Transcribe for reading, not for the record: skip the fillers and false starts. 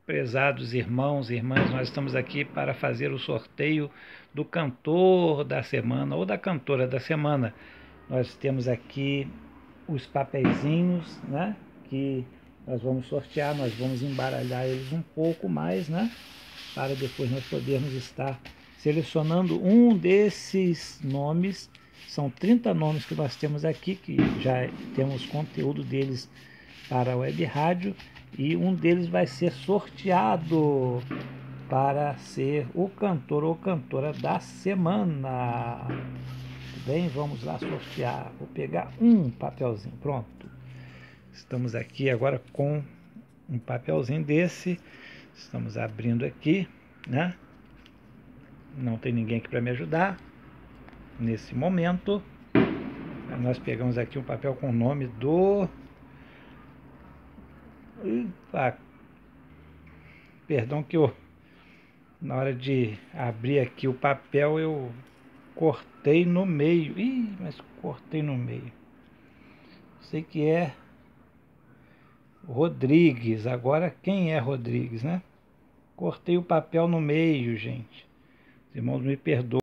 Prezados irmãos e irmãs, nós estamos aqui para fazer o sorteio do cantor da semana ou da cantora da semana. Nós temos aqui os papeizinhos, né, que nós vamos sortear, nós vamos embaralhar eles um pouco mais, né, para depois nós podermos estar selecionando um desses nomes. São 30 nomes que nós temos aqui, que já temos conteúdo deles para a web rádio, e um deles vai ser sorteado para ser o cantor ou cantora da semana. Tudo bem? Vamos lá sortear. Vou pegar um papelzinho. Pronto. Estamos aqui agora com um papelzinho desse. Estamos abrindo aqui, né? Não tem ninguém aqui para me ajudar nesse momento. Nós pegamos aqui um papel com o nome do... Perdão que eu, na hora de abrir aqui o papel, eu cortei no meio. Mas cortei no meio. Sei que é Rodrigues. Agora, quem é Rodrigues, né? Cortei o papel no meio, gente. Os irmãos me perdoem.